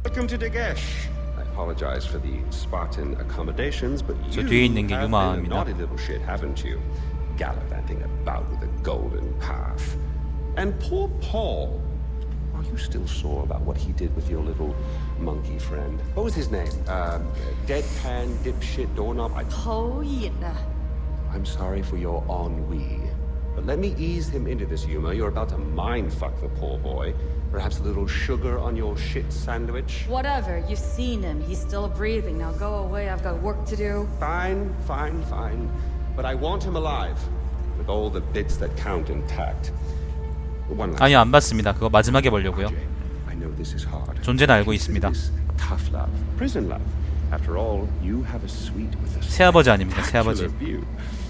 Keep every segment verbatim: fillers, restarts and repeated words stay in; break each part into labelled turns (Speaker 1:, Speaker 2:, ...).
Speaker 1: Welcome to Dagesh. I apologize for the Spartan accommodations, but you
Speaker 2: 뒤에 있는 게
Speaker 1: have been a
Speaker 2: 유마입니다.
Speaker 1: naughty little shit, haven't you? Gallivanting about with a golden path. And poor Paul. Are you still sore about what he did with your little monkey friend? What was his name? Um, deadpan, dipshit, doorknob? I... I'm sorry for your ennui. But let me ease him into this humor. You're about to mind-fuck the poor boy. Perhaps a little sugar on your shit sandwich?
Speaker 3: Whatever. You've seen him. He's still breathing. Now go away. I've got work to do.
Speaker 1: Fine, fine, fine. But I want him alive. With all the bits that count intact. One last
Speaker 2: 아니 안 봤습니다. 그거 마지막에 보려고요.
Speaker 1: I know this is hard.
Speaker 2: 존재는 알고 있습니다.
Speaker 1: Tough love. Prison love. After all, you have a suite with a
Speaker 2: 새아버지 아닙니까? 새아버지.
Speaker 1: view.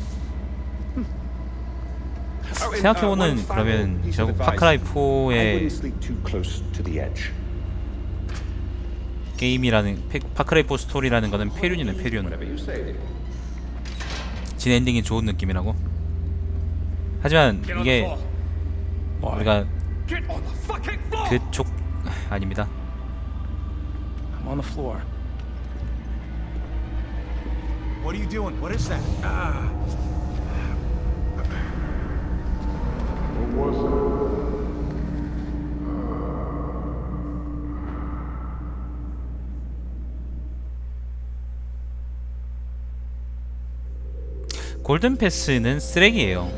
Speaker 2: 생각해보는 그러면 결국 파크라이 포의 게임이라는 파크라이 포 스토리라는 거는 폐륜이네 폐륜. 진 엔딩이 좋은 느낌이라고. 하지만 이게 우리가 그쪽 아닙니다.
Speaker 4: I'm on the floor. What are you doing? What is that? Ah.
Speaker 2: 골든 패스는 쓰레기예요.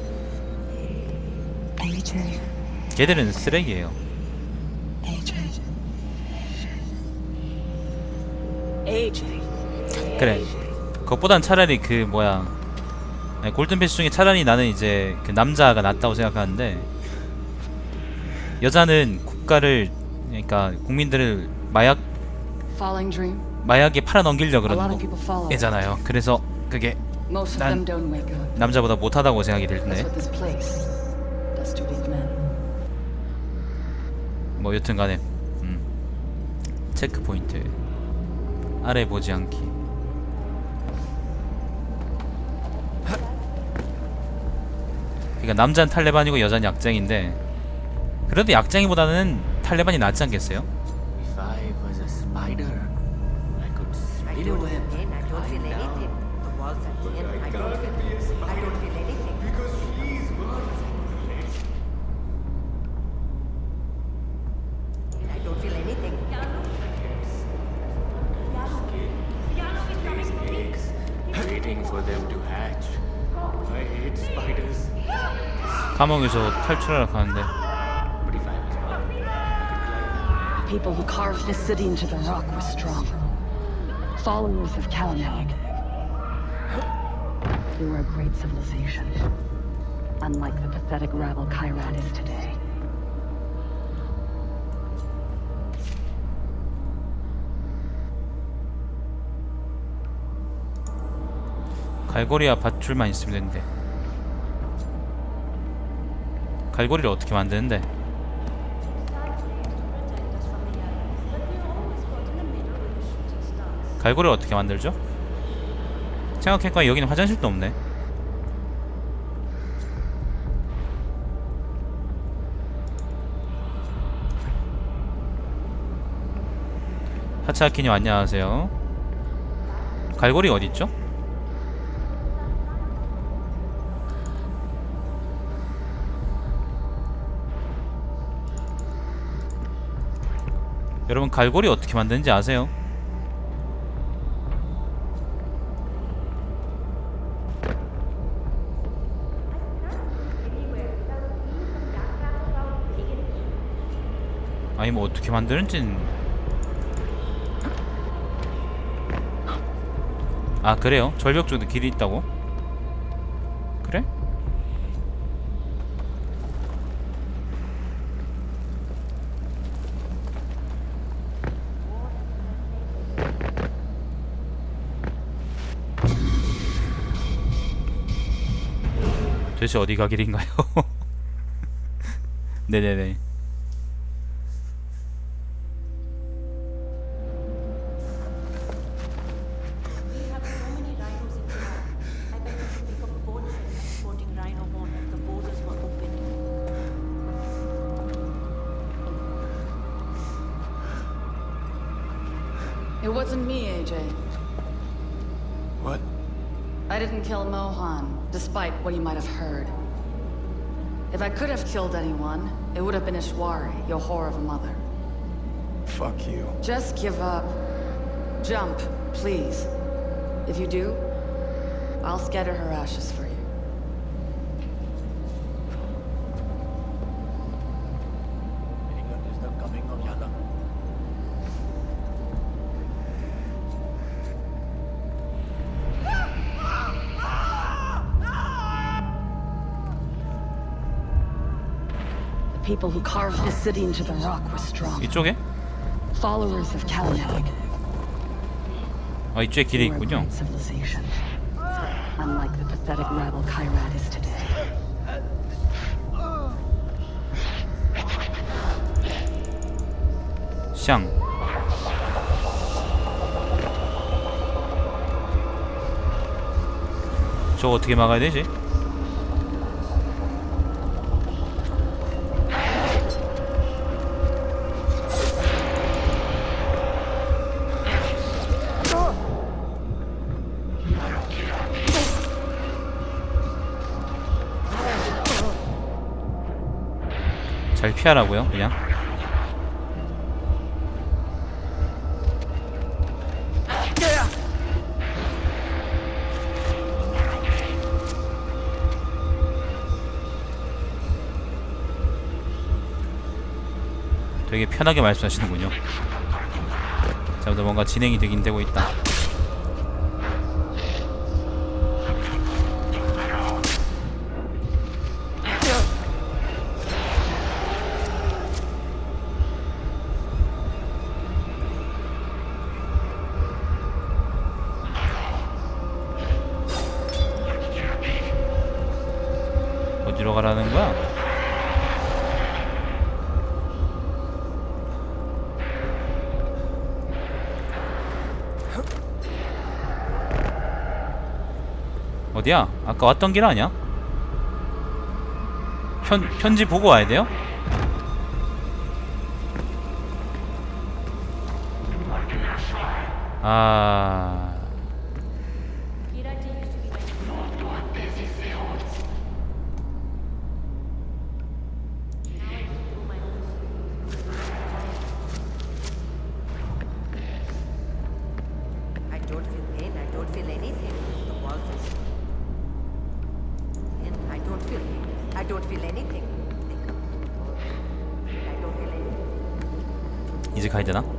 Speaker 2: 걔들은 쓰레기예요. 그래. 그것보단 차라리 그 뭐야 아니, 골든 패스 중에 차라리 나는 이제 그 남자가 낫다고 생각하는데 여자는 국가를 그러니까 국민들을 마약 마약에 팔아넘기려고 그러는 거잖아요. 그래서 그게 난 남자보다 못하다고 생각이 들네. 뭐 여튼간에 음. 체크 포인트 아래 보지 않기. 그러니까 남자는 탈레반이고 여자는 약쟁인데 그래도 약쟁이보다는 탈레반이 낫지 않겠어요?
Speaker 5: If I was a spider, I could spider web.
Speaker 6: I don't feel anything. The walls are thin. I don't feel. I don't feel anything.
Speaker 4: Because she's
Speaker 6: I don't feel anything.
Speaker 5: eggs waiting for them to hatch. I hate spiders.
Speaker 2: 감옥에서 탈출하러 가는데
Speaker 5: But if I was one, I could climb.
Speaker 3: People who carved this city into the rock were strong. Followers of Kalanag. They were a great civilization. Unlike the pathetic rabble Kairat is today.
Speaker 2: 갈고리와 밧줄만 있으면 되는데 갈고리를 어떻게 만드는데? 갈고리를 어떻게 만들죠? 생각해보니까 여기는 화장실도 없네. 하차키님 안녕하세요. 갈고리 어디있죠? 여러분 갈고리 어떻게 만드는지 아세요? 아니 뭐 어떻게 만드는지는 아 그래요? 절벽 쪽에도 길이 있다고? 그래? 도대체 어디가 길인가요? 네네네.
Speaker 3: It wasn't me, A J.
Speaker 4: What?
Speaker 3: I didn't kill Mohan, despite what you might have heard. If I could have killed anyone, it would have been Ishwari, your whore of a mother.
Speaker 4: Fuck you.
Speaker 3: Just give up. Jump, please. If you do, I'll scatter her ashes for you. The people who carved this city into the rock were strong.
Speaker 2: 이쪽에?
Speaker 3: Followers of Kalinac.
Speaker 2: 아, 이쪽에 길이
Speaker 3: They were a
Speaker 2: 있군요.
Speaker 3: great civilization. Unlike the pathetic rabble Kyrat is today.
Speaker 2: 샹. 저거 어떻게 막아야 되지? 잘 피하라고요, 그냥. 되게 편하게 말씀하시는군요. 자, 뭔가 진행이 되긴 되고 있다. 어디로 가라는 거야? 어디야? 아까 왔던 길 아니야? 편, 편지 보고 와야 돼요? 아...
Speaker 6: I don't feel pain. I don't feel anything. The walls are... And I don't feel pain. I don't feel anything. I don't feel anything.
Speaker 2: 이제 가야 되나?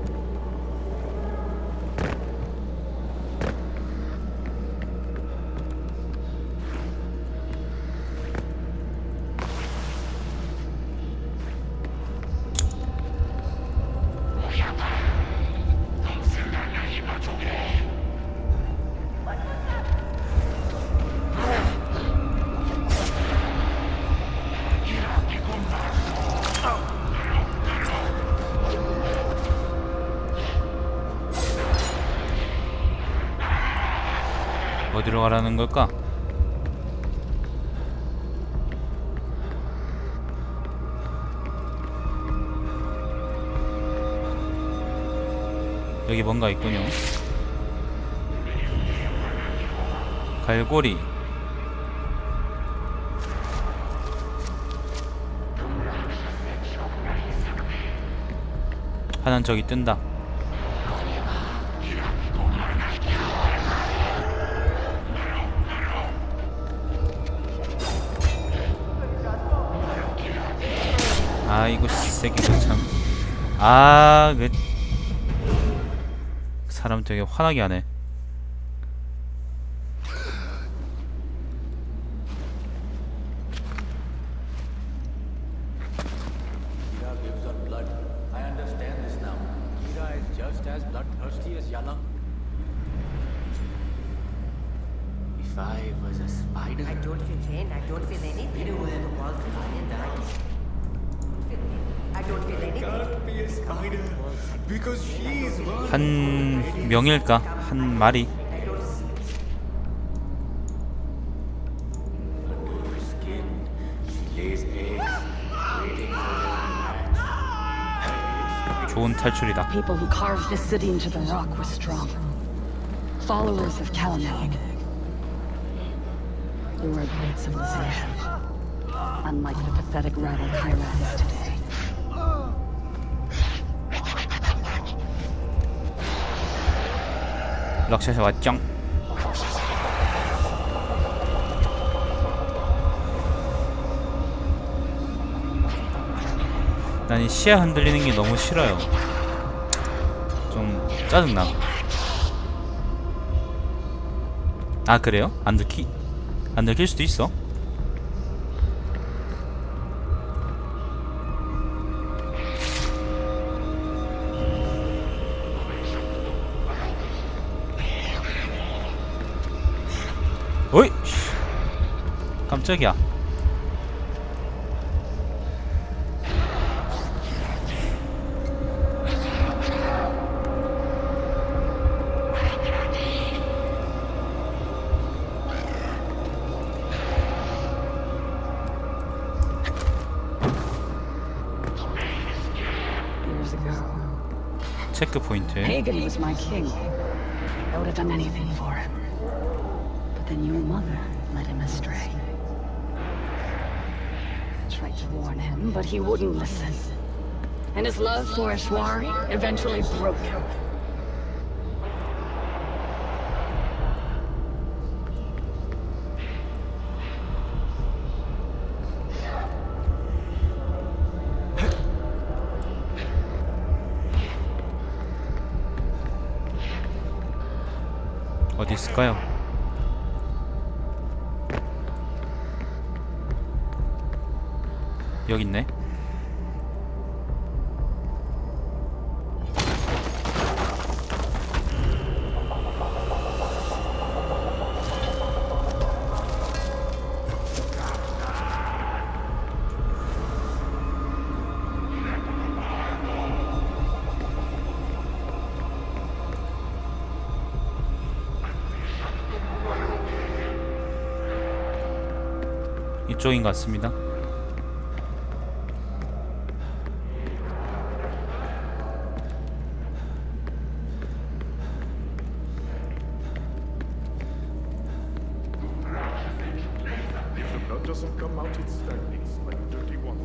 Speaker 2: 어디로 가라는 걸까? 여기 뭔가 있군요. 갈고리. 하나는 저기 뜬다. 아이고 새끼들 참. 아, 그 사람 되게 화나게 하네.
Speaker 5: Kira gives her blood. I understand this now. Kira is just as bloodthirsty as Yalang. If I was a spider,
Speaker 6: I don't feel pain. I don't feel anything. The walls are and I don't feel anything.
Speaker 5: can't be a spider because she is one.
Speaker 2: 한 명일까? 한 마리?
Speaker 5: Under her skin, she lays eggs, waiting for them to hatch.
Speaker 2: 좋은 좋은 탈출이다.
Speaker 3: People who carved this city into the rock were strong. Followers of Kalanag. They were a great civilization. Unlike the pathetic rabble Kyrat is today.
Speaker 2: 럭샷이 왔쩡. 난 이 시야 흔들리는 게 너무 싫어요. 좀 짜증나. 아 그래요? 안 들키 안 들킬 수도 있어. 어이! 깜짝이야.
Speaker 3: Years ago,
Speaker 2: 체크 포인트.
Speaker 3: Hagen was my king. I would have done anything for him. But then your mother led him astray. I tried to warn him, but he wouldn't listen. And his love for Ashwari eventually broke him.
Speaker 2: 어디 있을까요? 여기 있네. 이쪽인 것 같습니다.
Speaker 7: If the blood doesn't come out, it stagnates like dirty water.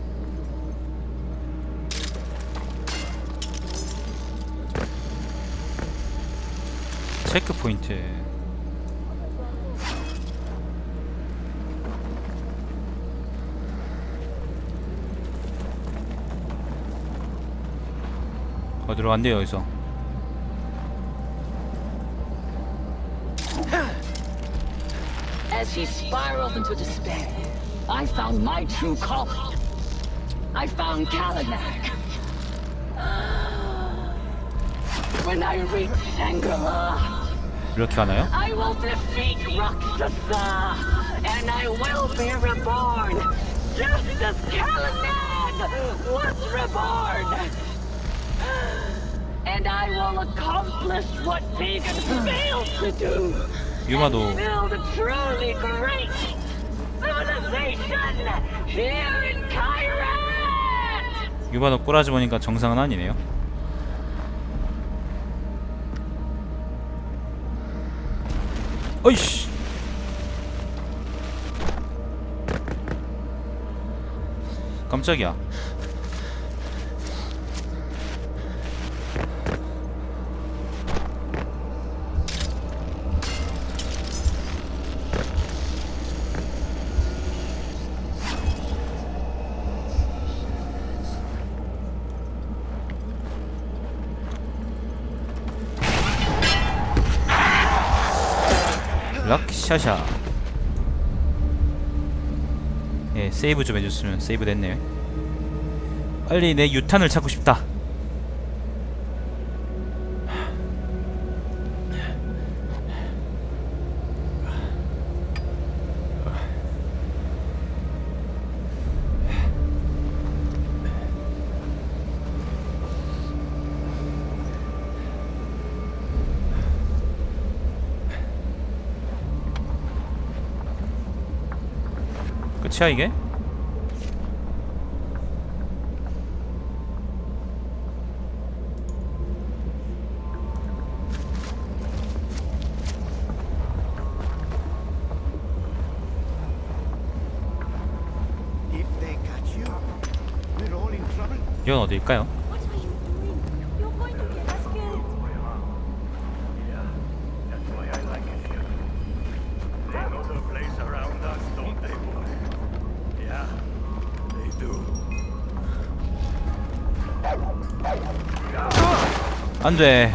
Speaker 2: 체크 포인트. 어디로 간대요 여기서?
Speaker 3: As he spiraled into despair, I found my true calling. I found Kalanag. When I reach Shangri-La,
Speaker 2: 이렇게 하나요?
Speaker 3: I will defeat Rakshasa, and I will be reborn, just as Kalanag was reborn. And I will accomplish what Pagan failed to do.
Speaker 2: 유마도
Speaker 3: Build a truly great civilization here in Kyrat.
Speaker 2: 유마도 꼬라지 보니까 정상은 아니네요. 어이씨. 깜짝이야. 락샤샤. 예, 세이브 좀 해줬으면. 세이브 됐네. 빨리 내 유탄을 찾고 싶다. 끝이야 이게? 이건 어딜까요?
Speaker 8: What are you doing? You're going to get us killed.
Speaker 7: Yeah, that's why I like it here. They know the place around us, don't they, boy? Yeah, they do.
Speaker 2: 안돼.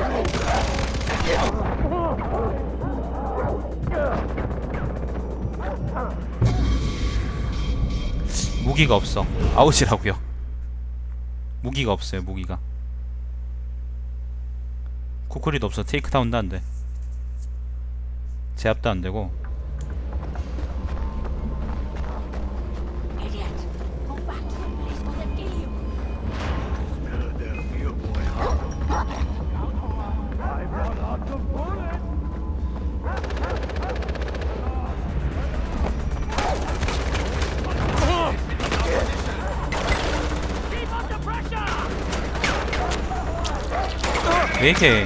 Speaker 2: 무기가 없어. 아웃이라고요. 무기가 없어요. 무기가. 쿠쿠리도 없어. 테이크다운도 안돼. 제압도 안되고.
Speaker 8: Idiot. Go back to the place or they'll kill you.
Speaker 7: Smell their fear, boy, huh? I've run out of bullets.
Speaker 2: 왜 이렇게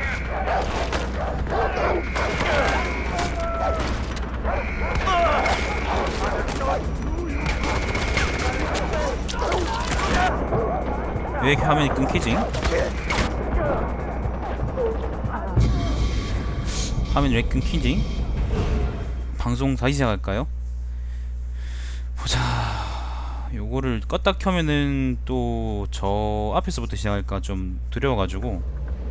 Speaker 2: 왜 이렇게 화면이 끊기지? 화면이 왜 끊기지? 방송 다시 시작할까요? 보자. 요거를 껐다 켜면은 또 저 앞에서부터 시작할까 좀 두려워가지고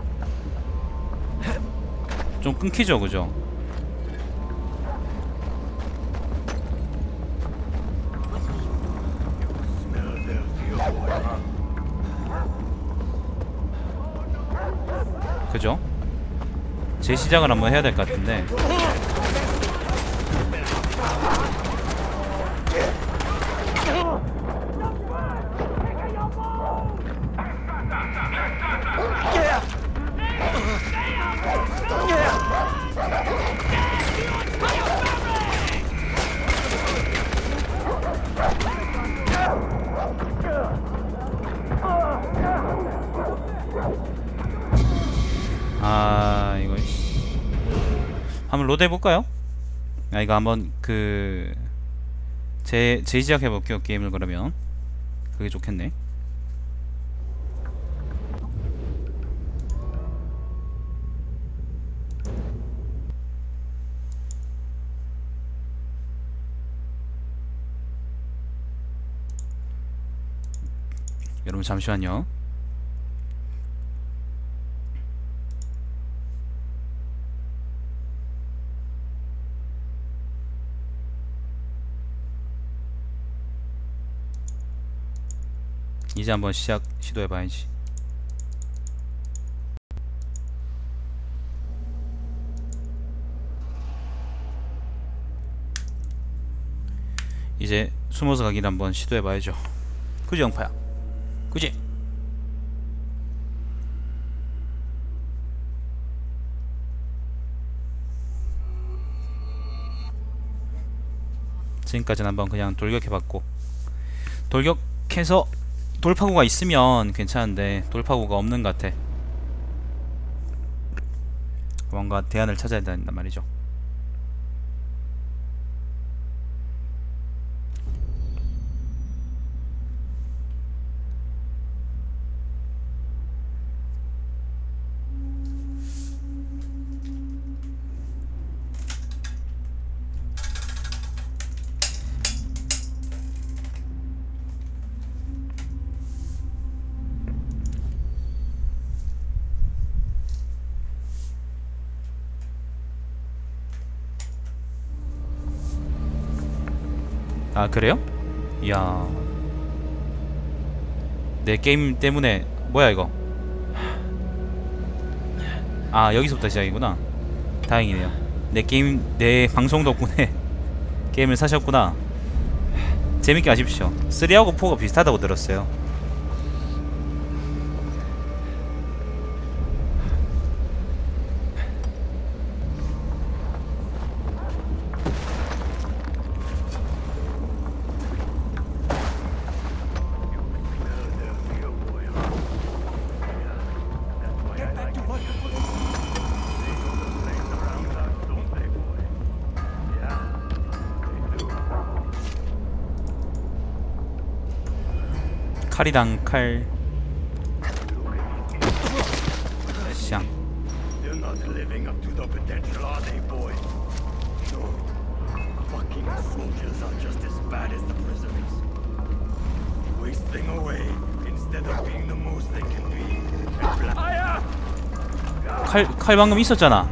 Speaker 2: 좀 끊기죠, 그죠? 그죠? 재시작을 한번 해야 될 것 같은데. 아 이거 한번 로드 해볼까요? 아 이거 한번 그 재, 재시작해볼게요 게임을. 그러면 그게 좋겠네. 여러분 잠시만요. 이제 한번 시작 시도해봐야지. 이제 숨어서 가기를 한번 시도해봐야죠. 그지 영파야? 그지? 지금까지는 한번 그냥 돌격해봤고, 돌격해서 돌파구가 있으면 괜찮은데 돌파구가 없는 것 같아. 뭔가 대안을 찾아야 된단 말이죠. 아 그래요? 이야, 내 게임 때문에. 뭐야 이거? 아 여기서부터 시작이구나. 다행이네요. 내 게임, 내 방송 덕분에 게임을 사셨구나. 재밌게 하십시오. 쓰리하고 포가 비슷하다고 들었어요. 칼이랑 칼.
Speaker 7: not living up to the potential, are they, boy? No. Fucking soldiers are just as bad as the prisoners. Wasting away instead of being the most they can be. Fire!
Speaker 2: 칼, 칼 방금 있었잖아.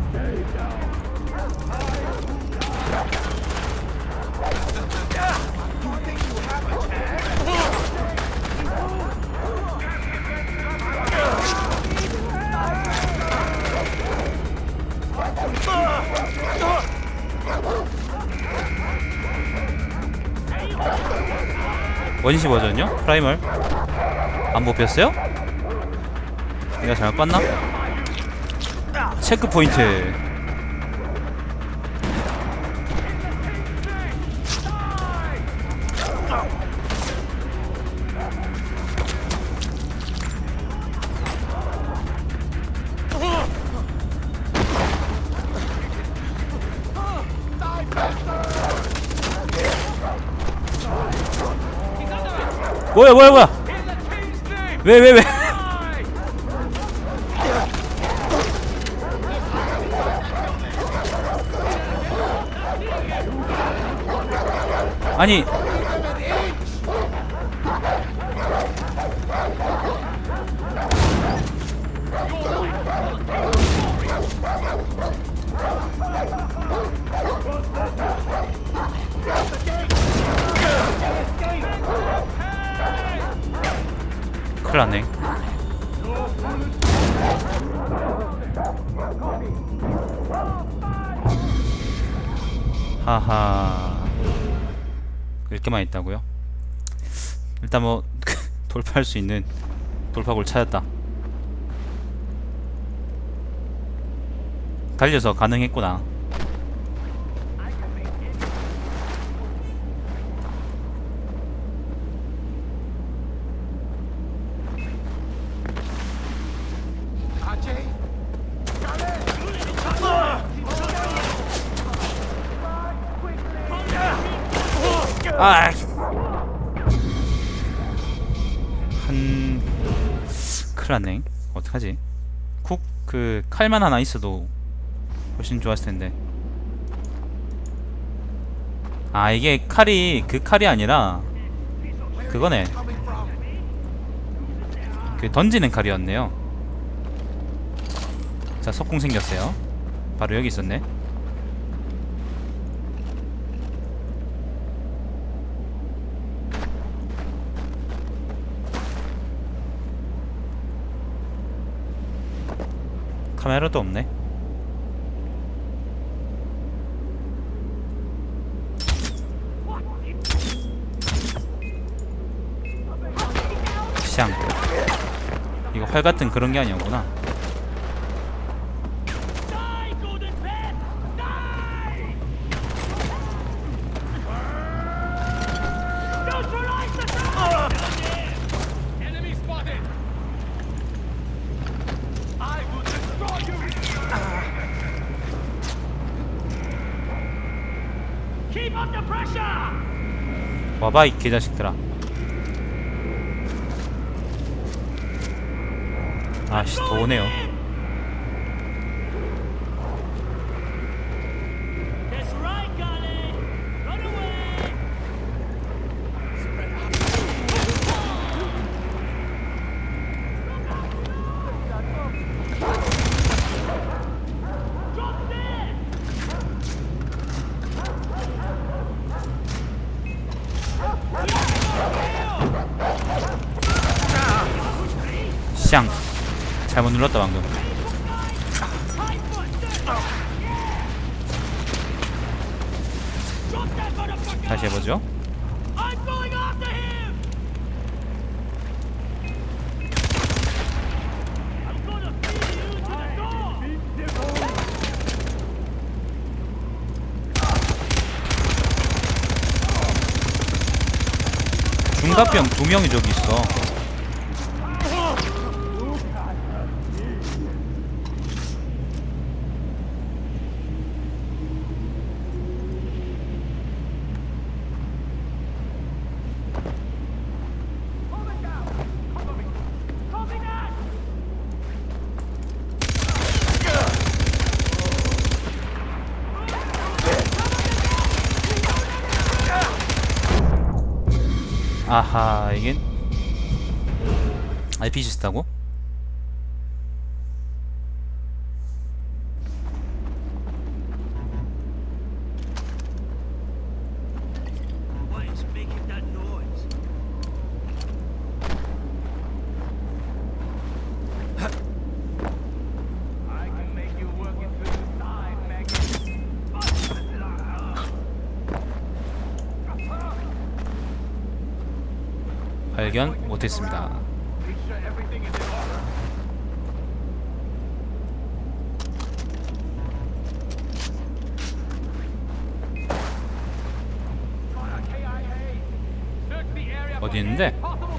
Speaker 2: 원시 버전이요? 프라이멀? 안 뽑혔어요? 내가 잘못 봤나? 체크 포인트. 뭐야 뭐야 뭐야 왜 왜 왜 아니 큰일났네. 하하 이렇게만 있다고요? 일단 뭐 돌파할 수 있는 돌파구를 찾았다. 달려서 가능했구나. 아, 한 큰일났네. 어떡하지? 쿡 그 칼만 하나 있어도 훨씬 좋았을 텐데. 아 이게 칼이 그 칼이 아니라 그거네. 그 던지는 칼이었네요. 자 석궁 생겼어요. 바로 여기 있었네. 카메라도 없네. 샹. 이거 활 같은 그런 게 아니었구나. 와봐 이 개자식들아. 아씨 더 오네요. 샹 잘못 눌렀다 방금. 다시 해보죠. 중갑병 두 명이 저기 있어. 아하, 이게 알피지 쓰다고? 발견 못했습니다. 어디 있는데?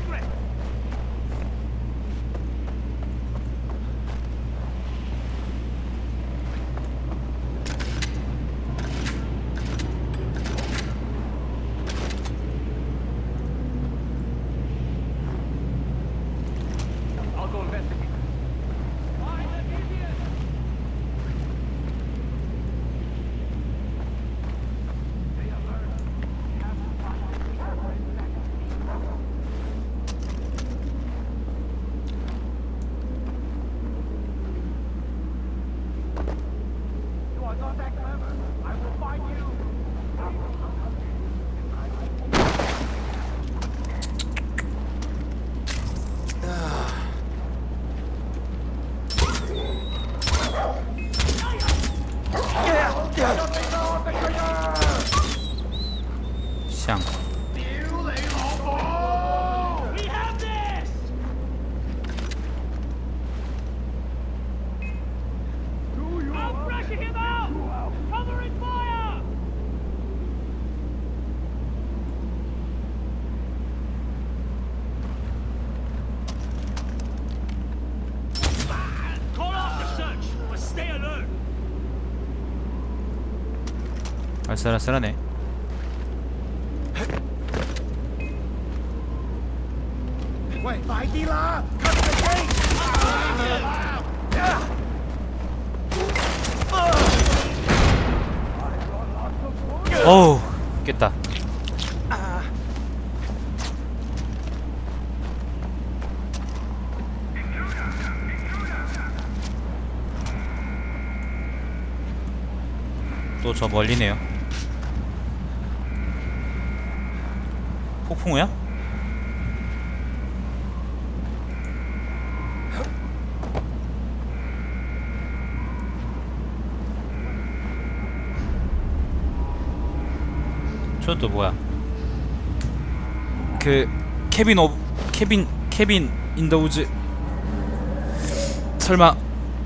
Speaker 2: 샹. 아슬아슬하네. 어우, 깼다. 또 저 멀리네요. 폭풍우야? 저것도 뭐야? 그 케빈 오브 케빈 케빈 인더 우즈 설마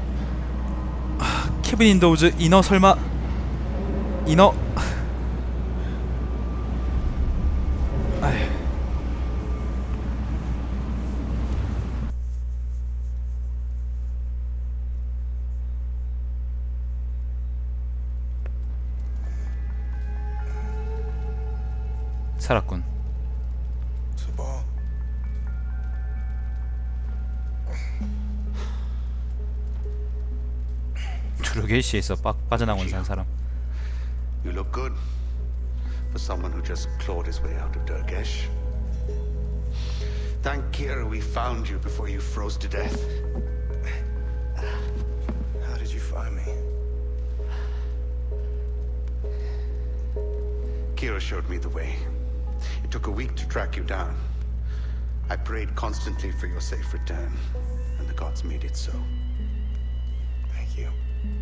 Speaker 2: 아, 케빈 인더 우즈 이너 설마 이너 아휴. 살았군. 두루게이시에서 빡 빠져나온 산 사람.
Speaker 9: You look good for someone who just clawed his way out of Durgesh. Thank Kira we found you before you froze to death.
Speaker 4: How did you find me?
Speaker 9: Kira showed me the way. It took a week to track you down. I prayed constantly for your safe return, and the gods made it so.
Speaker 4: Thank you.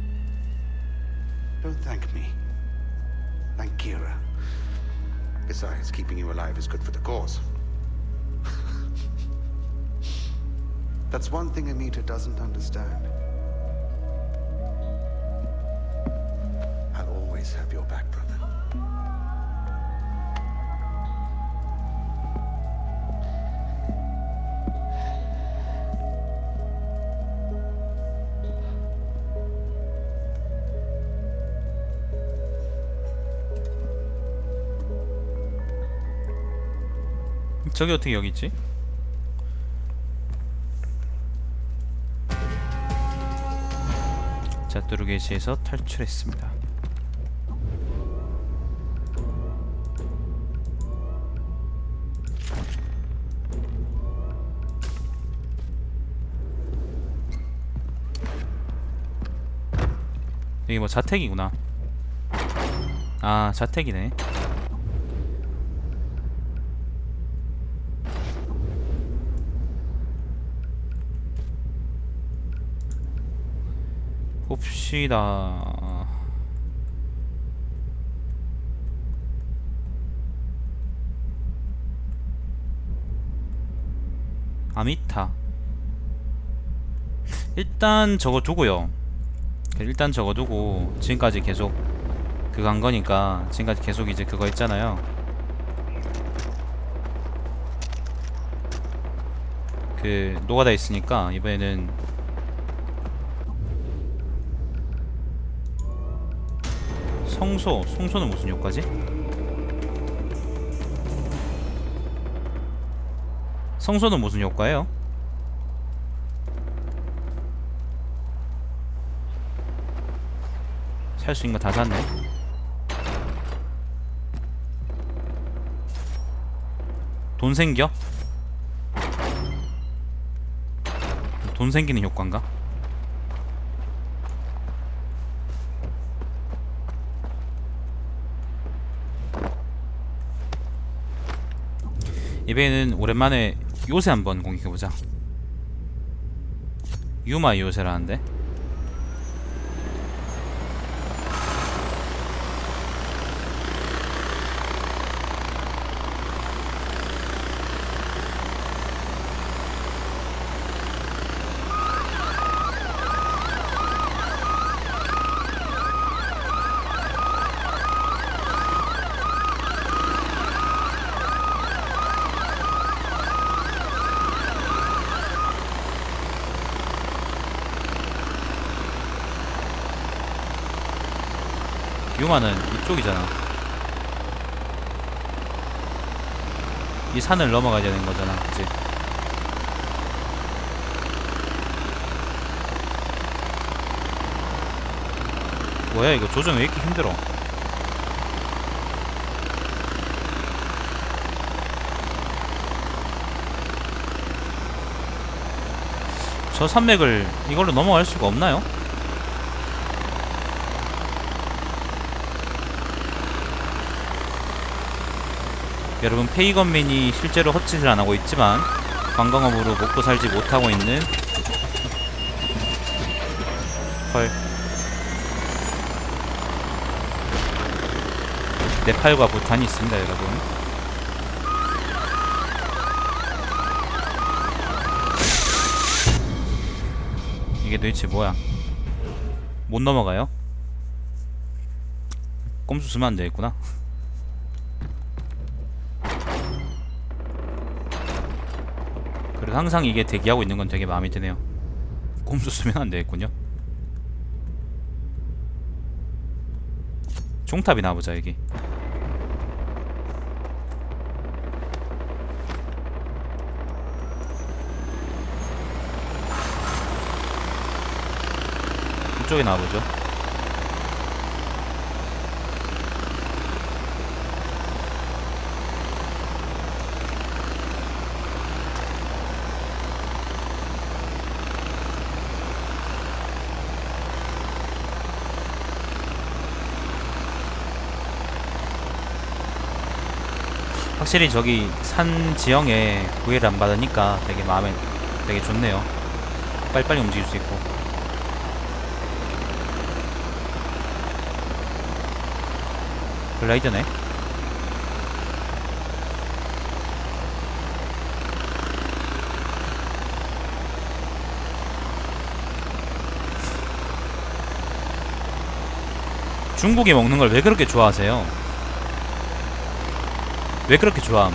Speaker 9: Don't thank me. Thank Kira. Besides, keeping you alive is good for the cause. That's one thing Anita doesn't understand. I'll always have your back, brother.
Speaker 2: 저기 어떻게 여기 있지? 자, 두루게이시에서 탈출했습니다. 여기 뭐 자택이구나. 아 자택이네. 봅시다. 아미타. 일단 저거 두고요. 일단 저거 두고 지금까지 계속 그거 한 거니까 지금까지 계속 이제 그거 했잖아요. 그 노가다 있으니까 이번에는 성소. 성소는 무슨 효과지? 성소는 무슨 효과예요? 살 수 있는 거 다 샀네. 돈 생겨? 돈 생기는 효과인가? 이번에는 오랜만에 요새 한번 공격해보자. 유마 요새라는데? 유마는 이쪽이잖아. 이 산을 넘어가야 되는 거잖아, 그치? 뭐야 이거 조정 왜 이렇게 힘들어? 저 산맥을 이걸로 넘어갈 수가 없나요? 여러분, 페이건맨이 실제로 헛짓을 안하고 있지만 관광업으로 먹고 살지 못하고 있는 헐 네팔과 부탄이 있습니다, 여러분. 이게 도대체 뭐야? 못 넘어가요? 꼼수 쓰면 안 되겠구나. 그래도 항상 이게 대기하고 있는 건 되게 마음에 드네요. 꼼수 쓰면 안 되겠군요. 종탑이 나와보자, 여기. 이쪽에 나와보죠. 확실히 저기 산 지형에 구애를 안 받으니까 되게 마음에 되게 좋네요. 빨리빨리 움직일 수 있고. 글라이더네. 중국이 먹는 걸 왜 그렇게 좋아하세요? 왜 그렇게 좋아함?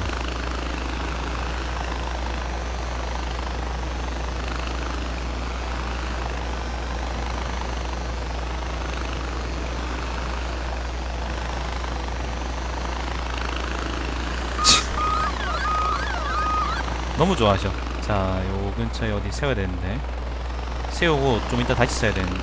Speaker 2: 너무 좋아하셔. 자, 요 근처에 어디 세워야 되는데. 세우고 좀 이따 다시 써야 되는데.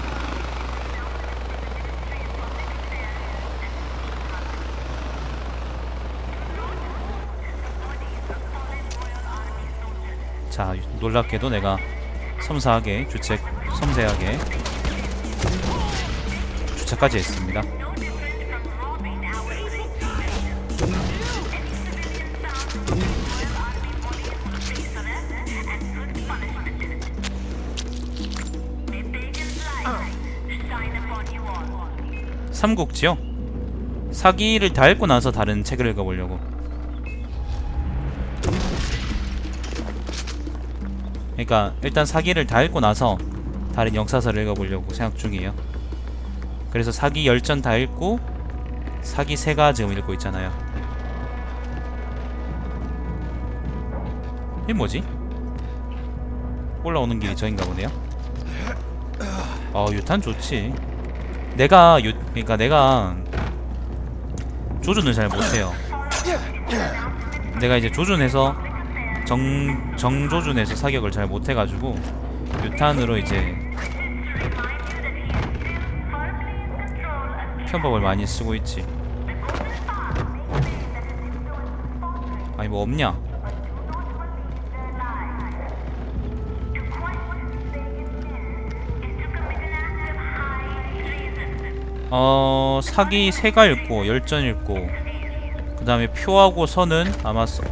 Speaker 2: 자, 놀랍게도 내가 섬세하게, 주책 섬세하게 도착까지 했습니다. 삼국지요? 사기를 다 읽고 나서 다른 책을 읽어보려고. 그러니까 일단 사기를 다 읽고 나서 다른 역사서를 읽어보려고 생각 중이에요. 그래서 사기 열전 다 읽고 사기세가 지금 읽고 있잖아요. 이게 뭐지? 올라오는 길이 저인가 보네요. 어, 유탄 좋지. 내가 유, 그러니까 내가 조준을 잘 못해요. 내가 이제 조준해서 정, 정조준해서 사격을 잘 못해가지고 유탄으로 이제 편법을 많이 쓰고 있지. 아니 뭐 없냐? 어... 사기 세가 읽고 열전 읽고 그 다음에 표하고 서는 아마 서,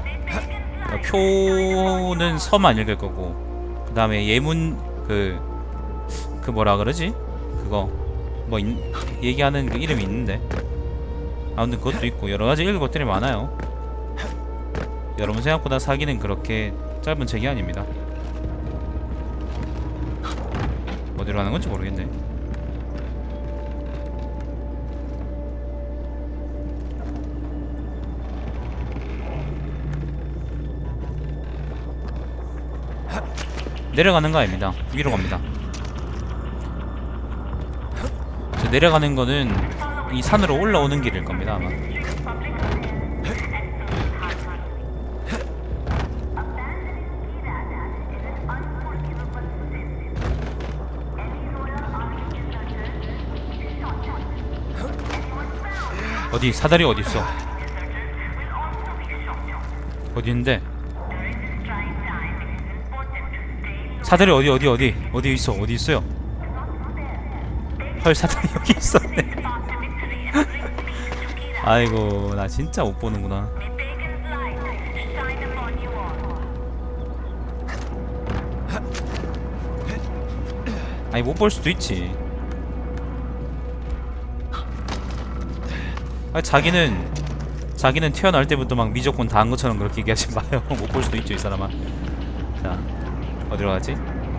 Speaker 2: 표는 서만 읽을 거고 그 다음에 예문 그... 그 뭐라 그러지? 그거 뭐 인, 얘기하는 그 이름이 있는데 아무튼 그것도 있고 여러가지 읽을 것들이 많아요. 여러분 생각보다 사기는 그렇게 짧은 책이 아닙니다. 어디로 가는 건지 모르겠네. 내려가는 거 아닙니다. 위로 갑니다. 저 내려가는 거는 이 산으로 올라오는 길일 겁니다 아마. 어디 사다리 어디 있어? 어디 있는데? 사다리 어디 어디 어디 어디 있어 어디 있어요? 헐 사다리 여기 있었네. 아이고 나 진짜 못 보는구나. 아니 못 볼 수도 있지. 아니, 자기는 자기는 태어날 때부터 막 미적분 다 한 것처럼 그렇게 얘기하지 마요. 못 볼 수도 있죠 이 사람아. 자 어디로 가지?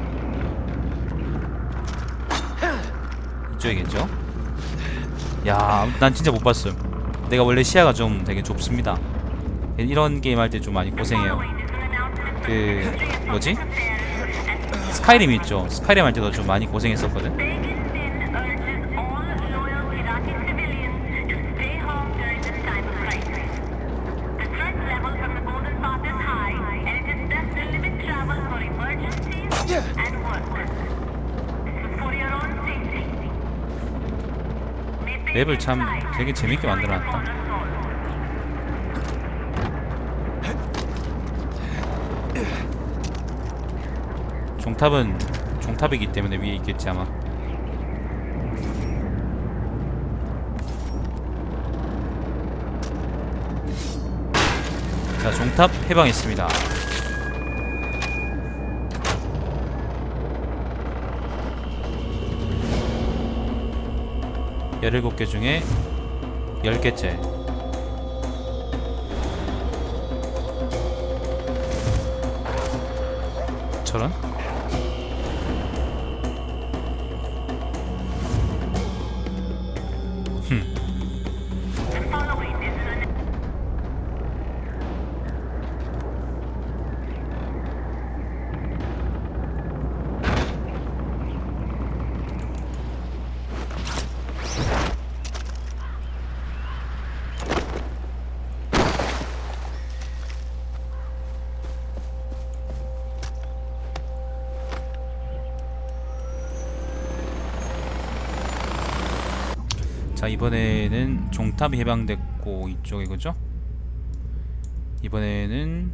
Speaker 2: 이쪽이겠죠? 야, 난 진짜 못 봤음. 내가 원래 시야가 좀 되게 좁습니다. 이런 게임 할 때 좀 많이 고생해요. 그 뭐지? 스카이림 있죠? 스카이림 할 때도 좀 많이 고생했었거든. 맵을 참 되게 재밌게 만들어놨다. 종탑은 종탑이기 때문에 위에 있겠지 아마. 자, 종탑 해방했습니다. 열일곱 개 중에 열 개째. 저런? 흠. 자, 이번에는 종탑이 해방됐고 이쪽에 그죠? 이번에는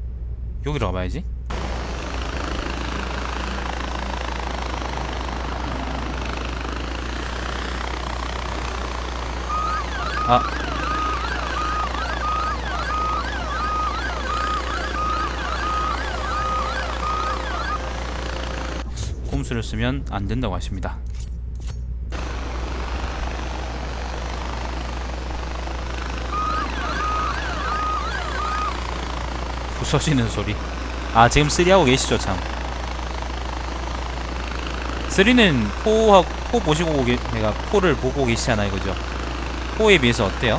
Speaker 2: 여기로 가봐야지. 아 꼼수를 쓰면 안 된다고 하십니다. 부서지는 소리. 아 지금 쓰리 하고 계시죠 참. 쓰리는 포하고 포 보시고 오게, 내가 포를 보고 계시잖아요, 그죠? 포에 비해서 어때요?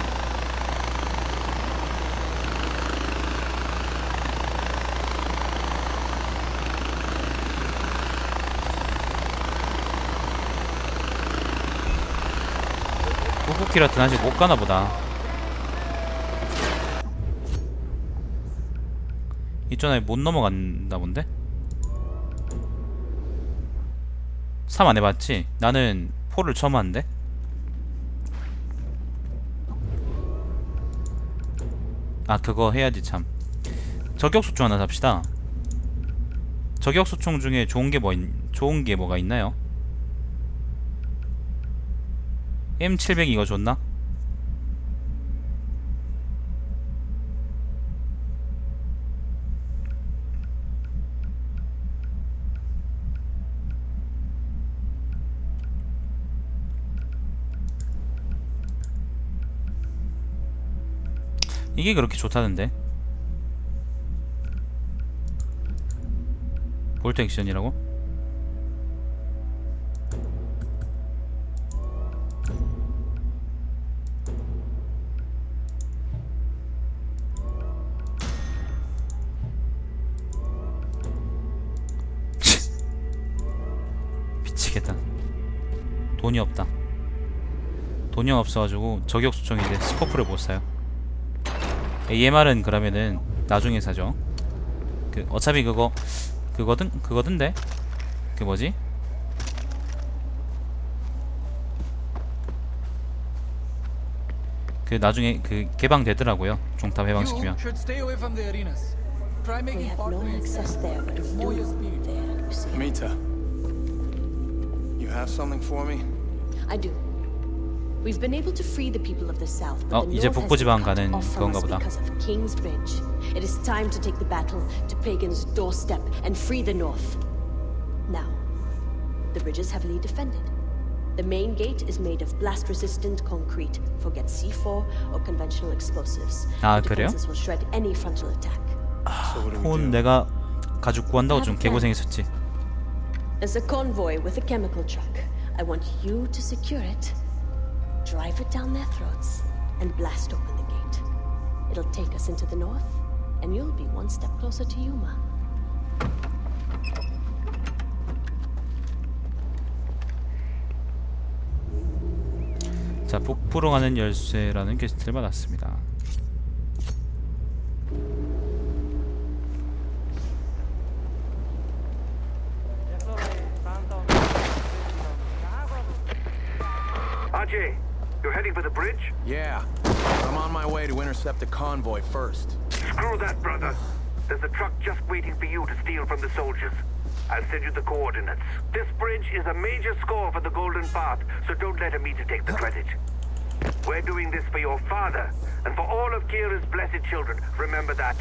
Speaker 2: 쿠키라트는 아직 못 가나 보다. 이전에 못 넘어간다 본데? 삼 안 해봤지? 나는 포를 처음 하는데? 아 그거 해야지 참. 저격소총 하나 삽시다. 저격소총 중에 좋은 게 뭐 있, 좋은 게 뭐가 있나요? 엠 칠백 이거 좋나? 이게 그렇게 좋다는데. 볼트 액션이라고? 미치겠다. 돈이 없다. 돈이 없어가지고 저격수총인데 스코프를 못 사요. 에이엠알은 그러면은 나중에 사죠. 그 어차피 그거 그거든 그거던데 그 뭐지? 그 나중에 그 개방되더라고요. 종탑 해방시키면.
Speaker 8: We have no access there, but we do there, you see.
Speaker 4: Mita, you have something for me?
Speaker 8: I do. We've been able to free the people of the south, but
Speaker 2: 어,
Speaker 8: the
Speaker 2: 이제
Speaker 8: north has
Speaker 2: 북부 지방
Speaker 8: been cut
Speaker 2: 가는
Speaker 8: off from
Speaker 2: 그건가
Speaker 8: us
Speaker 2: 보다.
Speaker 8: because of King's Bridge. It is time to take the battle to Pagan's doorstep and free the north. Now, the bridge is heavily defended. The main gate is made of blast-resistant concrete. Forget C four or conventional explosives.
Speaker 2: 아,
Speaker 8: The
Speaker 2: 그래요?
Speaker 8: defenses will shred any frontal attack.
Speaker 4: So what do we
Speaker 2: 폰
Speaker 4: do?
Speaker 2: 내가 가죽 구한다고 좀 개고생했었지.
Speaker 8: There's a convoy with a chemical truck. I want you to secure it, drive it down their throats, and blast open the gate. It'll take us into the north, and you'll be one step closer to Yuma.
Speaker 2: 자, 북부로 가는 열쇠라는 퀘스트를 받았습니다.
Speaker 7: Ajay, you're heading for the bridge?
Speaker 5: Yeah. I'm on my way to intercept the convoy first.
Speaker 7: Screw that, brother. There's a truck just waiting for you to steal from the soldiers. I'll send you the coordinates. This bridge is a major score for the Golden Path, so don't let Amita take the credit. We're doing this for your father, and for all of Kira's blessed children. Remember that.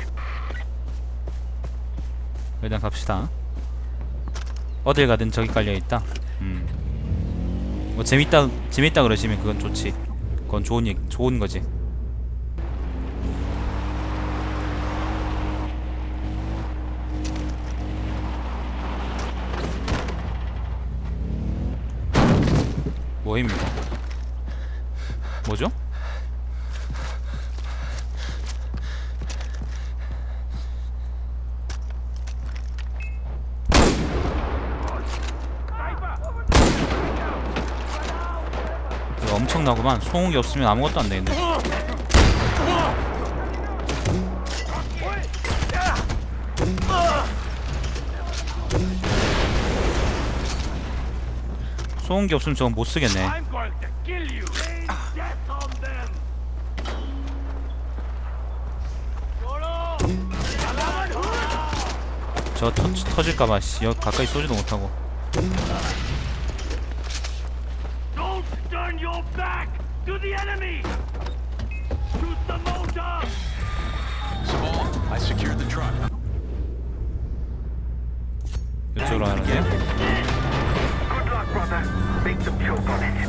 Speaker 2: 일단 갑시다. 어딜 가든 저기 깔려있다. 음. 뭐 재밌다 재밌다 그러시면 그건 좋지. 그건 좋은 얘기, 좋은 거지. 뭐입니까? 뭐죠? 이거 엄청나구만. 소음기 없으면 아무것도 안 되겠네. 소음기 없으면 저건 못 쓰겠네.
Speaker 7: I'm going to kill you. Death on them.
Speaker 2: 저 터, 터질까봐 씨, 여기 가까이 쏘지도 못하고.
Speaker 7: Don't turn your back to the enemy. I secured the truck.
Speaker 2: 이쪽으로 하는데요?
Speaker 7: Good luck, brother. Make them choke on it.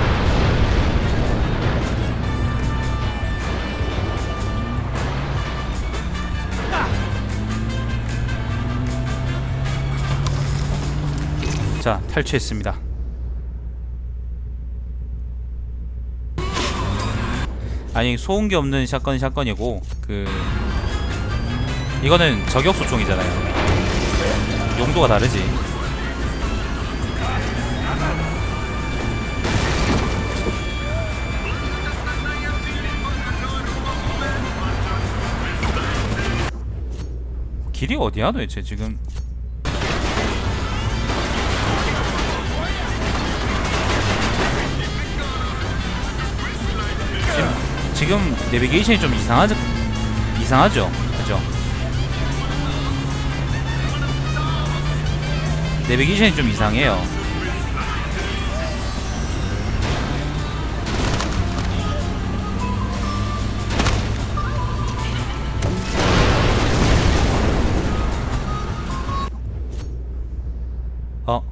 Speaker 2: 자, 탈취했습니다. 아니, 소음기 없는 샷건은 샷건이고, 그 이거는 저격수 총이잖아요. 용도가 다르지. 길이 어디야 도대체 지금? 지금, 지금 내비게이션이 좀 이상하죠? 이상하죠? 그죠? 내비게이션이 좀 이상해요. 어?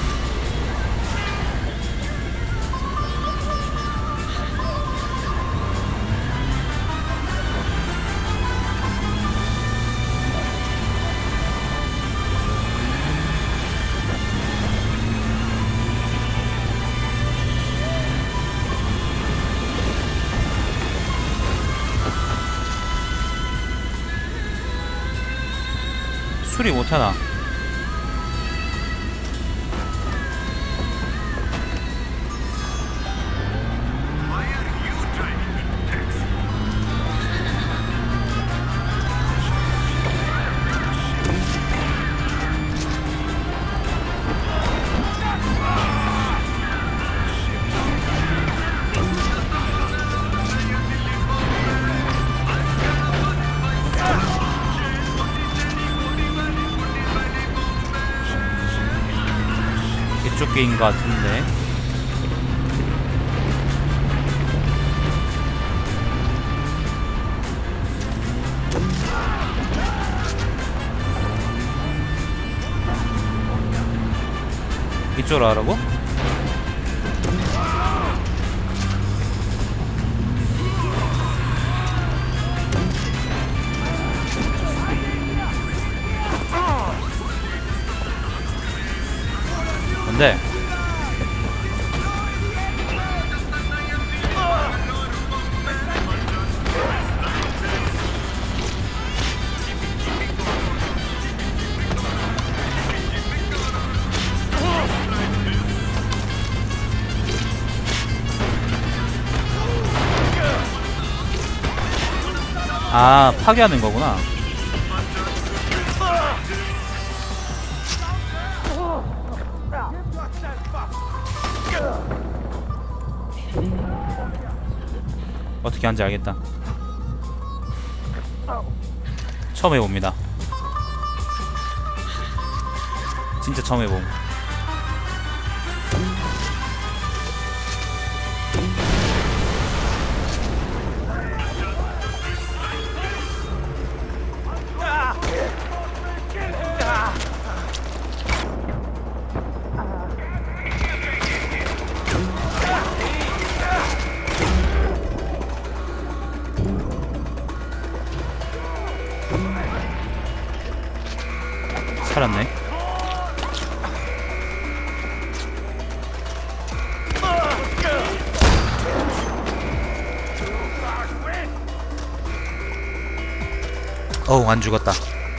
Speaker 2: 수리 못하나? 이쪽 게임 같은데. 이쪽으로 하라고? 근데 아, 파괴하는 거구나. 어떻게 하는지 알겠다. 처음 해봅니다. 진짜 처음 해봄. 살았네. 어우, 안 죽었다.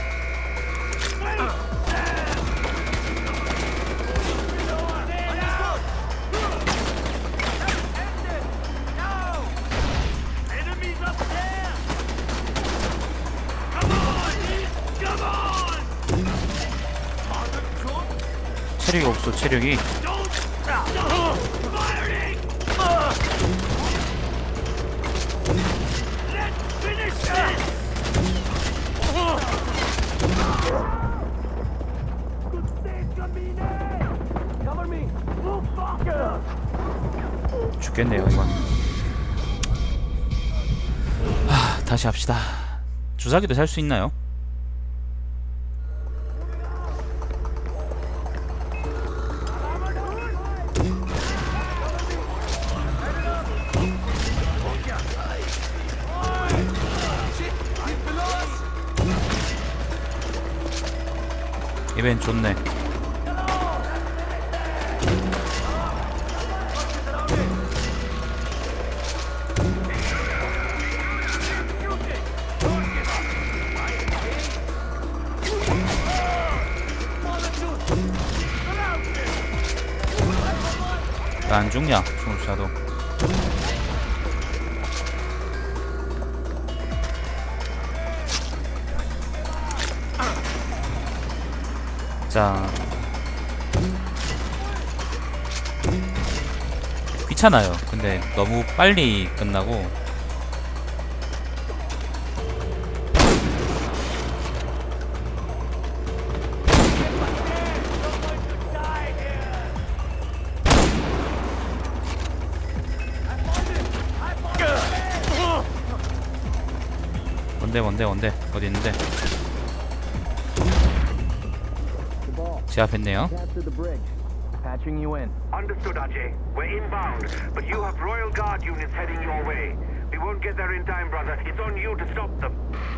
Speaker 2: 체력이 없어, 체력이. 죽겠네요, 이건. 다시 합시다. 주사기도 살 수 있나요? 이벤트 좋네. 왜 안 죽냐? 중수사도. 자, 귀찮아요. 근데 너무 빨리 끝나고. 뭔데 뭔데 뭔데 어디 있는데? 제 앞에 있네요.
Speaker 5: Patching you in.
Speaker 7: Understood, Ajay. We're inbound, but you have Royal Guard units heading your way. We won't get there in time, brother. It's on you to stop them.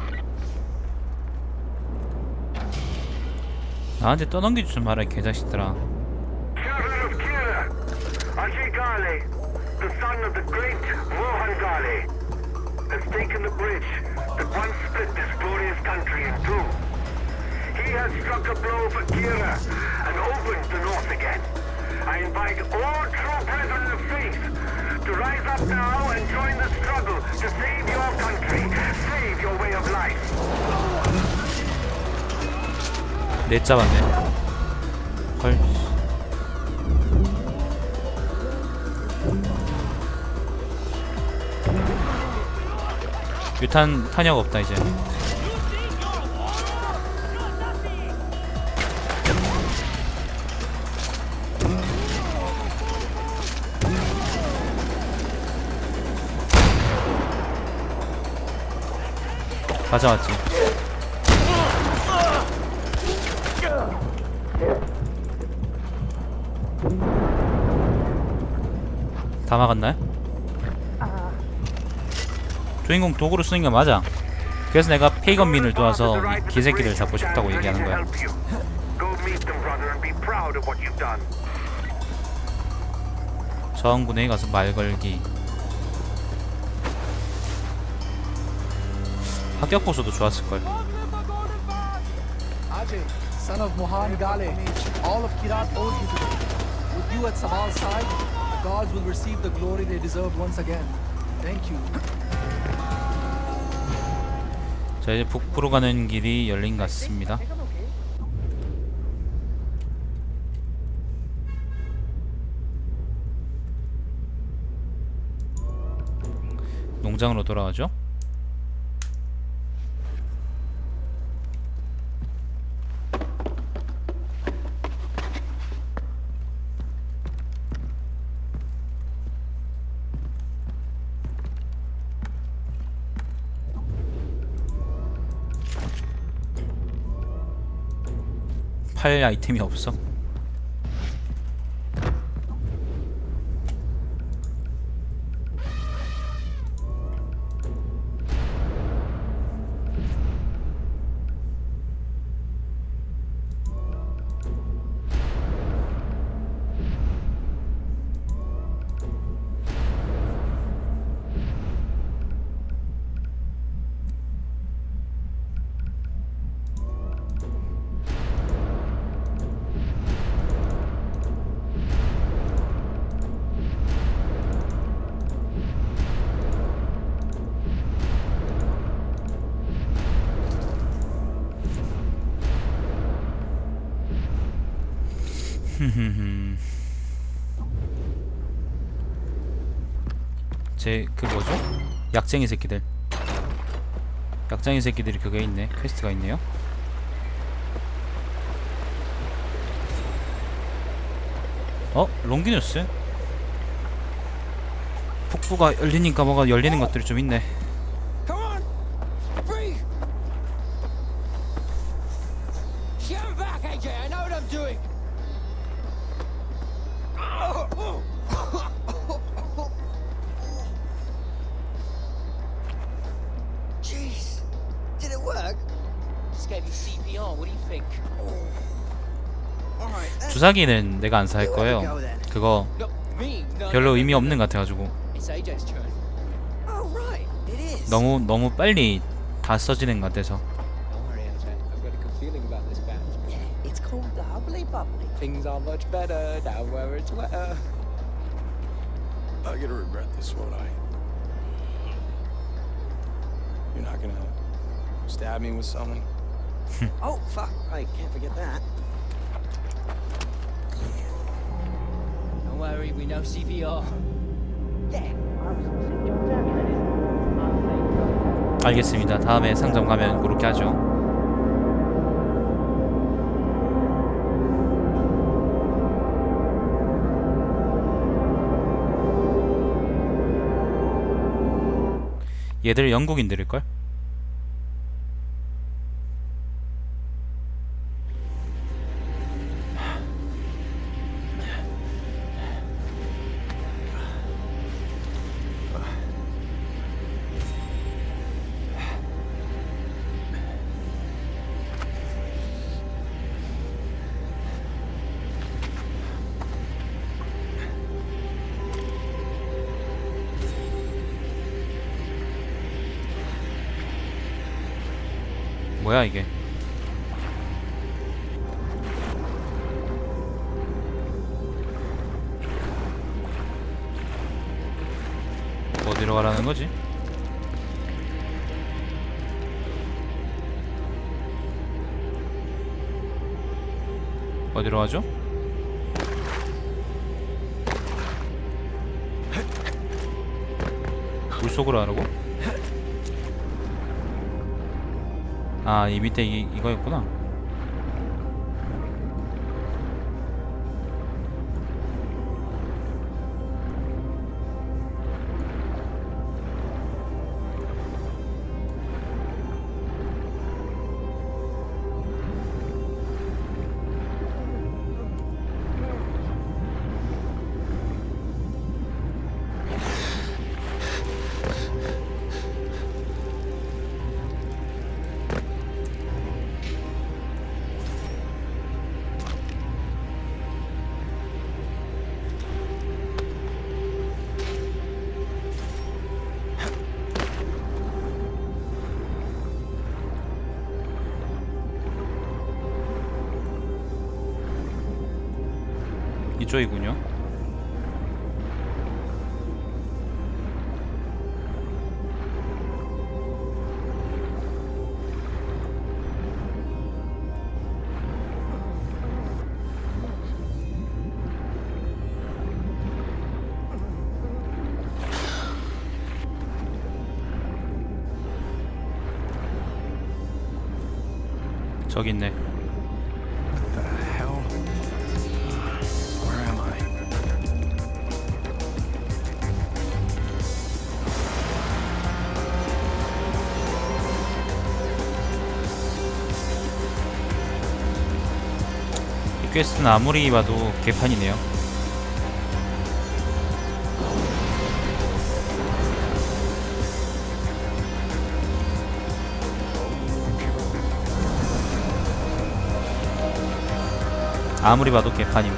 Speaker 2: 나한테 떠넘기지 좀 마라, 개자식들아.
Speaker 7: Children of Kira, Ajay Ghale, the son of the great Mohan Ghale, has taken the bridge that once split this glorious country in two. He has struck a blow for Kira and opened the north again. I invite all true brethren of faith to rise up now and join the struggle to save your country, save your way of life.
Speaker 2: 넷 잡았네. 헐. 유탄 탄약 없다 이제. 가져왔지. 다 막았나요? 주인공 도구로 쓰는 게 맞아. 그래서 내가 페이건민을 도와서 이 개새끼를 잡고 싶다고 얘기하는 거야. 저항군에 가서 말 걸기. 합격 보수도 좋았을걸.
Speaker 5: Ajay, son of Mohan Ghale, all of Kirat owes you today. With you at Sabal's side, the gods will receive the glory they deserve once again. Thank you.
Speaker 2: 자, 이제 북부로 가는 길이 열린 것 같습니다. 농장으로 돌아가죠. 팔 아이템이 없어. 제 그 뭐죠? 약쟁이 새끼들. 약쟁이 새끼들이 그게 있네. 퀘스트가 있네요. 어? 롱기누스? 북부가 열리니까 뭐가 열리는 것들이 좀 있네. 주사기는 내가 안 살 거예요. 그거 별로 의미 없는 것 같아가지고. 너무 너무 빨리 다 써지는 것 같아서.
Speaker 10: Things are much better down where it's wetter.
Speaker 4: I'm gonna regret this, won't I? You're not gonna stab me with something?
Speaker 10: Oh, fuck. Right, can't forget that. Don't worry, we know C P R. Yeah.
Speaker 2: 알겠습니다. 다음에 상점 가면 그렇게 하죠. 얘들 영국인들일걸? 뭐야 이게? 어디로 가라는 거지? 어디로 가죠? 물속으로 하라고? 아, 이 밑에 이, 이거였구나. 이쪽이군요. 저기 있네. 퀘스트는 아무리 봐도 개판이네요. 아무리 봐도 개판임.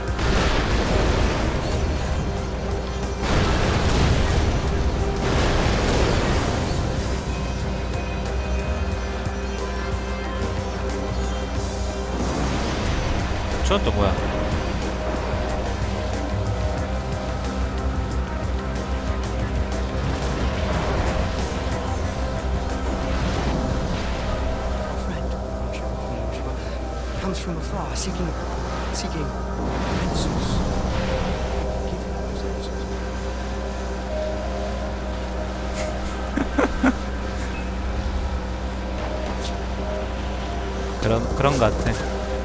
Speaker 2: 저것도 뭐야?
Speaker 10: Comes from afar, seeking, seeking answers.
Speaker 2: 그런 그런 것 같아.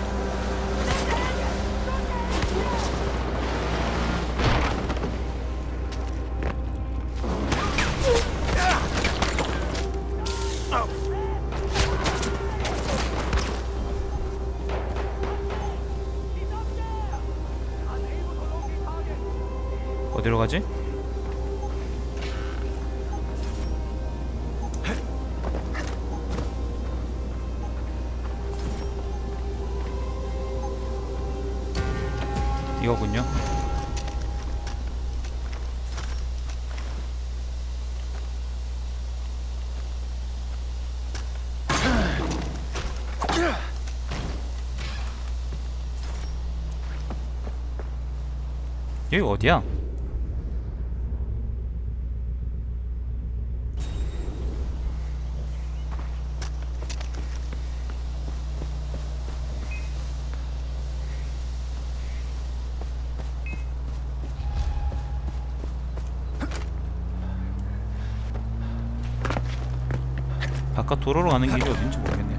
Speaker 2: 어디로 가지? 이거군요. 여기 어디야? 바깥 도로로 가는 길이 어딘지 모르겠네.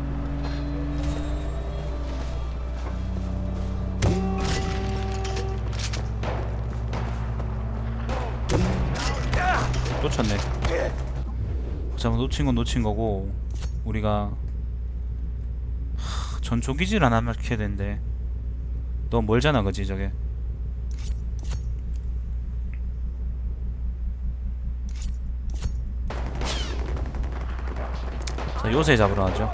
Speaker 2: 놓쳤네. 잠깐 놓친 건 놓친 거고 우리가 하, 전초기지를 안 막혀야 되는데 너무 멀잖아, 그지 저게. 자, 요새 잡으러 가죠.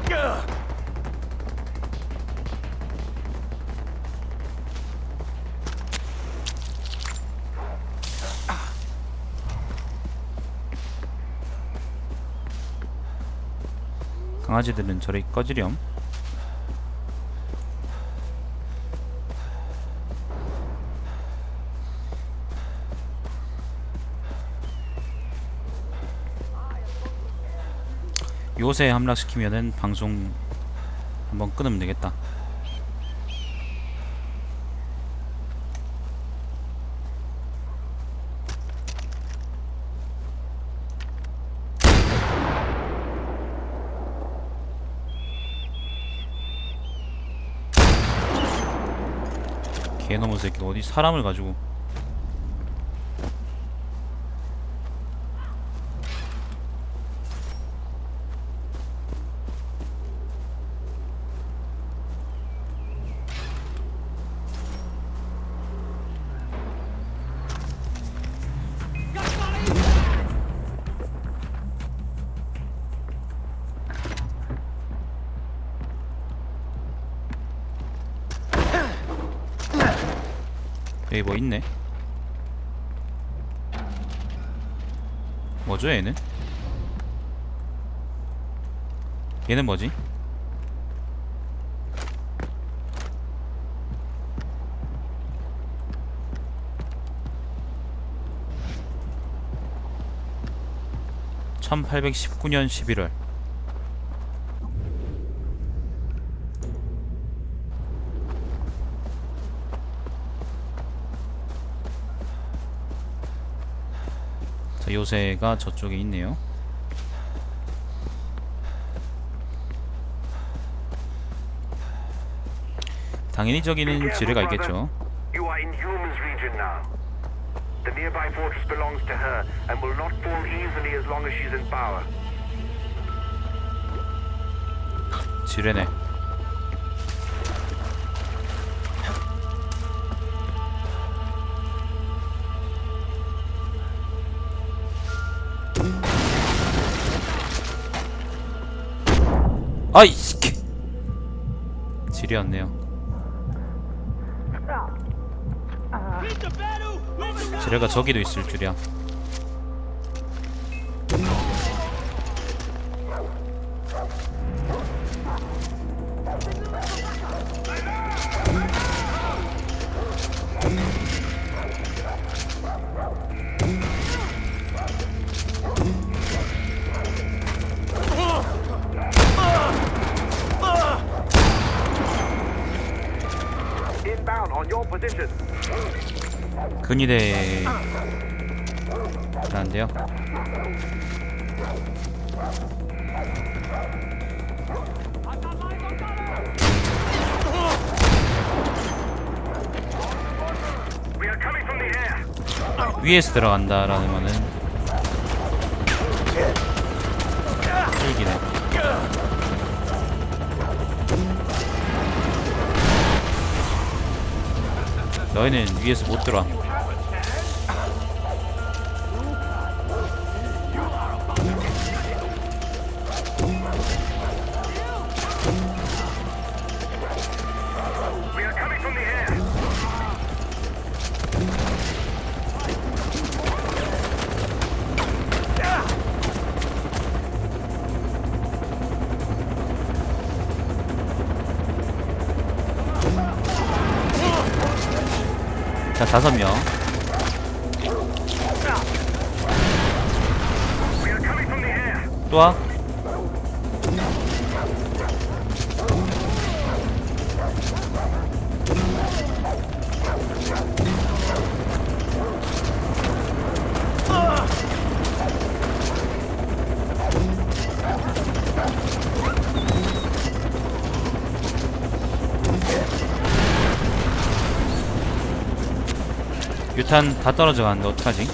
Speaker 2: 강아지들은 저리 꺼지렴. 요새 함락시키면은 방송 한번 끊으면 되겠다. 개놈의 새끼 어디 사람을 가지고. 여기 뭐 있네. 뭐죠 얘는? 얘는 뭐지? 천팔백십구 년 십일월. 자, 요새가 저쪽에 있네요. 당연히 저기는 지뢰가 있겠죠.
Speaker 11: You are in humans region now. The nearby fortress belongs to her and will not fall easily as long as she's in power.
Speaker 2: 지뢰네. 아이 새끼. 지뢰였네요. 지뢰가 저기도 있을 줄이야. 근위대 라는데요. 위에서 들어간다라는 거는 일기네. 너희는 위에서 못 들어와. 자, 다섯 명. 또 와. 유탄 다 떨어져 가는데 어떡하지?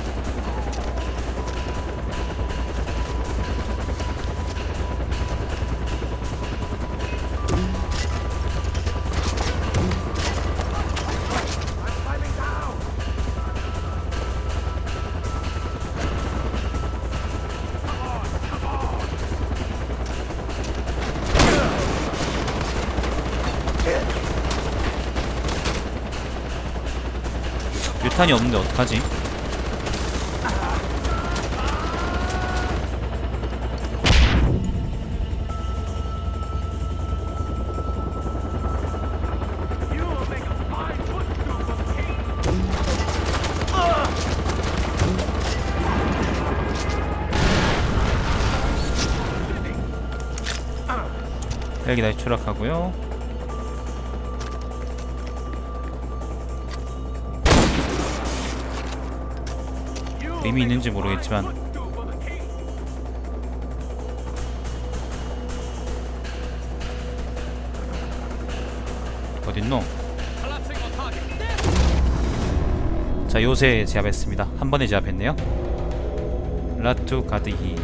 Speaker 2: 유탄이 없는데 어떡하지? 여기 다시 추락하고요. 의미 있는지 모르겠지만 어딨노? 자, 요새 제압했습니다. 한 번에 제압했네요. 라투 가드히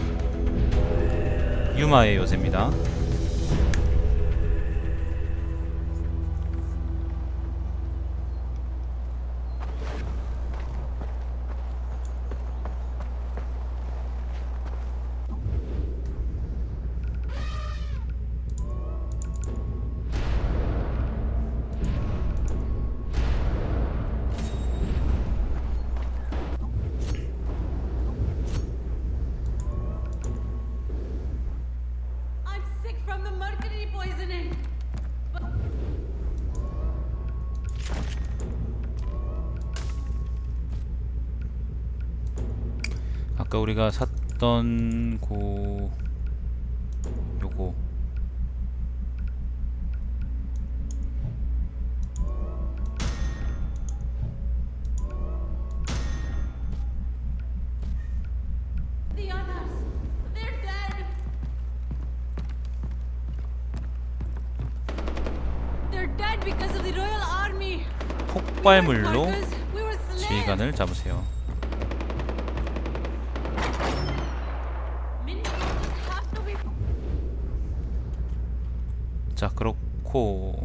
Speaker 2: 유마의 요새입니다. 아까 우리가 샀던 고 요거
Speaker 12: The others, they're dead. They're dead because of the Royal Army.
Speaker 2: 폭발물로 지휘관을 잡으세요. 자, 그렇고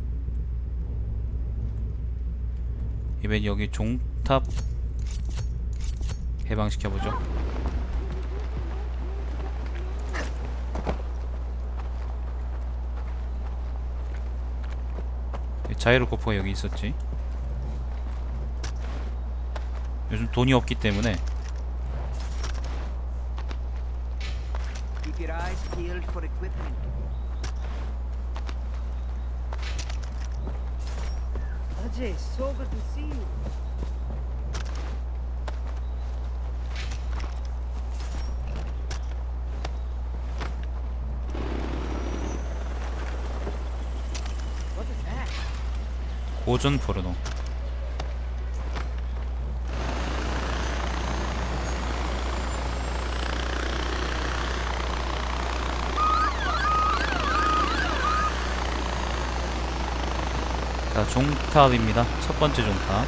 Speaker 2: 이번엔 여기 종탑 해방시켜보죠. 자이로코프가 여기 있었지. 요즘 돈이 없기 때문에
Speaker 13: Keep your eyes peeled for equipment. Ajay, so good to see you. What is that?
Speaker 2: 고전 포르노. 자, 종탑입니다. 첫 번째 종탑.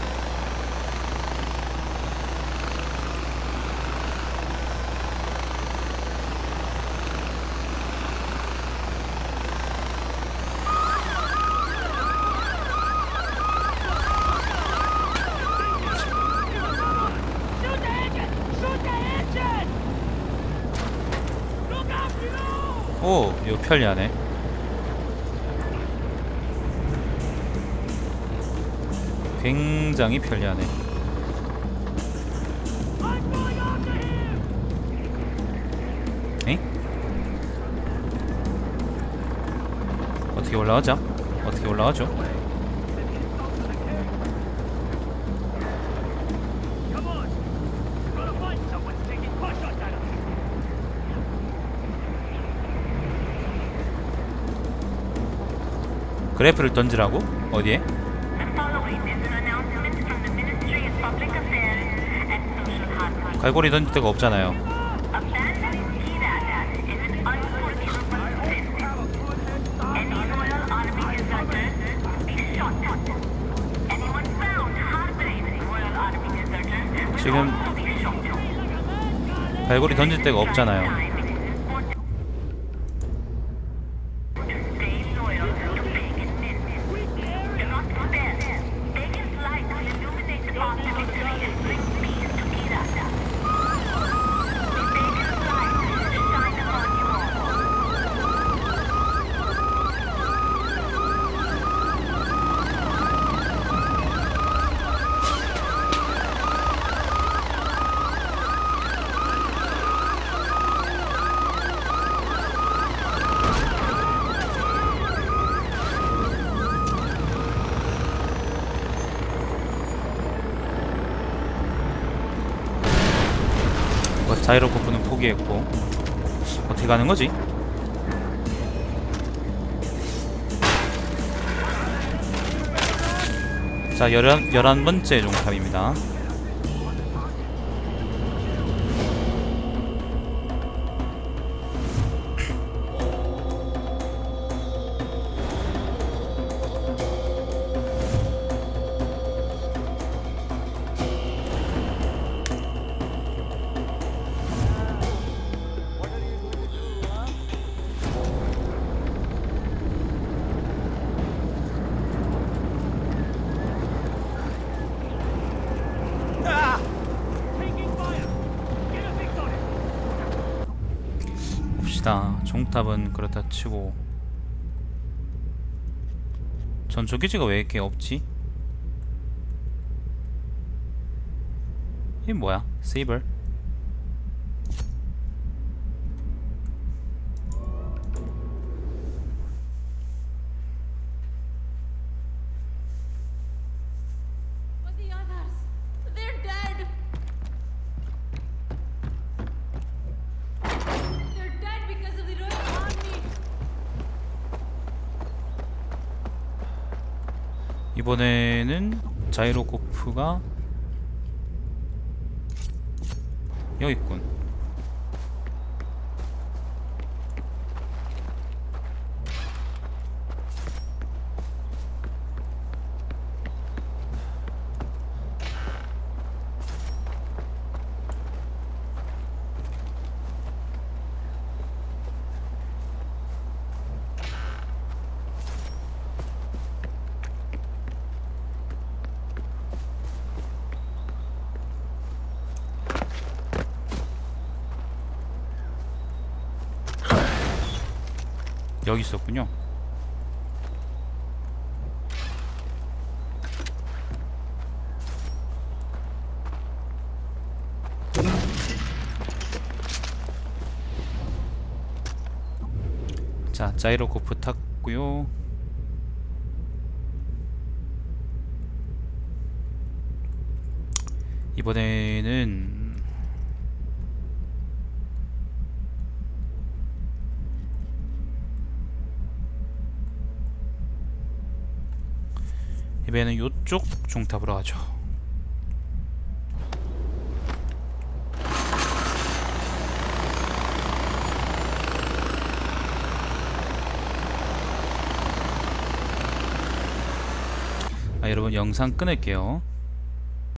Speaker 2: 오, 이거 편리하네. 굉장히 편리하네. 에이? 어떻게 올라가죠? 어떻게 올라가죠? 그래프를 던지라고? 어디에? 갈고리 던질 데가 없잖아요. 지금 갈고리 던질 데가 없잖아요. 자이로코프는 포기했고 어떻게 가는 거지? 자, 열한, 열한 번째 종탑입니다. 종탑은 그렇다 치고 전초기지가 왜 이렇게 없지? 이게 뭐야? 세이버? 이번에는 자이로코프가 여기 있군. 여기 있었군요. 자, 자이로코프 탔고요. 이번에는 이번에는 요쪽 종탑으로 하죠. 아, 여러분 영상 끊을게요.